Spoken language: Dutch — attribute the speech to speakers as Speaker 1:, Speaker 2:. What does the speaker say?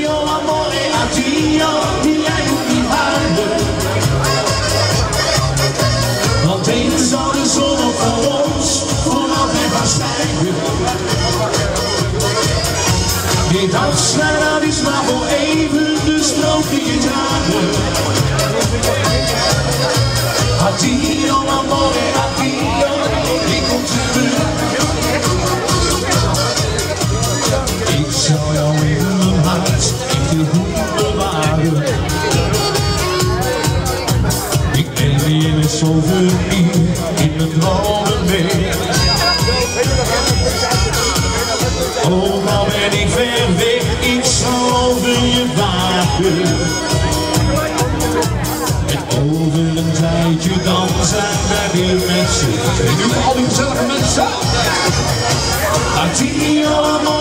Speaker 1: addio amore, addio, jij moet niet huilen. Want eens zal de zon ook voor ons voor altijd gaan schijnen. Dit afscheid dat is maar voor even, dus strook je tranen. Addio amore, addio, ik kom terug. Ik zou jou in mijn hart echt goed bewaren. Ik neem je met zoveel in mijn dromen mee. Ook al ben ik ver weg, ik zal over je waken. En over een tijdje dan zijn wij weer met z'n. En nu voor al die gezellige mensen. Addio amore.